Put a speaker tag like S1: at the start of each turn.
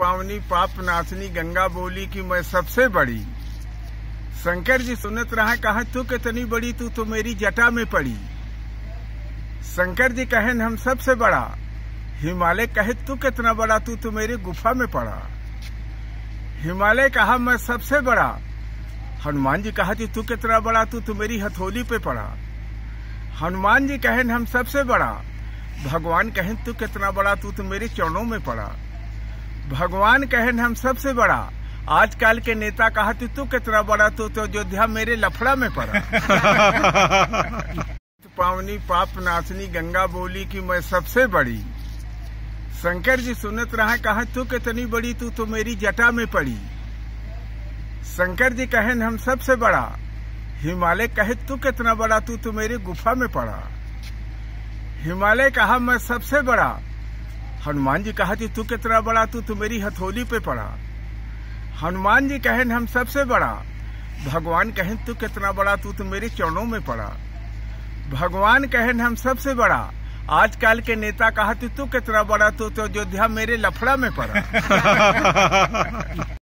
S1: पावनी पाप नाशनी गंगा बोली कि मैं सबसे बड़ी। शंकर जी सुनत रहा कहा तू कितनी बड़ी, तू तो मेरी जटा में पड़ी। शंकर जी कहें हम सबसे बड़ा। हिमालय कहे तू कितना बड़ा, तू तो मेरे गुफा में पड़ा। हिमालय कहा मैं सबसे बड़ा। हनुमान जी कहा कि तू कितना बड़ा, तू तो मेरी हथौली पे पड़ा। हनुमान जी कहें हम सबसे बड़ा। भगवान कहें तू कितना बड़ा, तू तो मेरे चरणों में पड़ा। भगवान कहें हम सबसे बड़ा। आजकल के नेता कहा तू कितना बड़ा, तू तो अयोध्या मेरे लफड़ा में पड़ा। पावनी पाप नाशनी गंगा बोली कि मैं सबसे बड़ी। शंकर जी सुनत रहा कहा तू कितनी बड़ी, तू तो मेरी जटा में पड़ी। शंकर जी कहें हम सबसे बड़ा। हिमालय कहे तू कितना बड़ा, तू तो मेरे गुफा में पड़ा। हिमालय कहा मैं सबसे बड़ा। हनुमान जी कहा कि तू कितना बड़ा, तू तो मेरी हथौली पे पड़ा। हनुमान जी कहें हम सबसे बड़ा। भगवान कहें तू कितना बड़ा, तू तो मेरे चरणों में पड़ा। भगवान कहें हम सबसे बड़ा। आजकल के नेता कहा तू कितना बड़ा, तू तो अयोध्या मेरे लफड़ा में पड़ा।